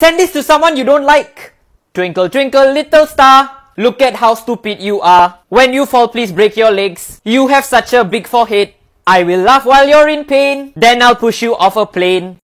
Send this to someone you don't like. Twinkle, twinkle, little star. Look at how stupid you are. When you fall, please break your legs. You have such a big forehead. I will laugh while you're in pain. Then I'll push you off a plane.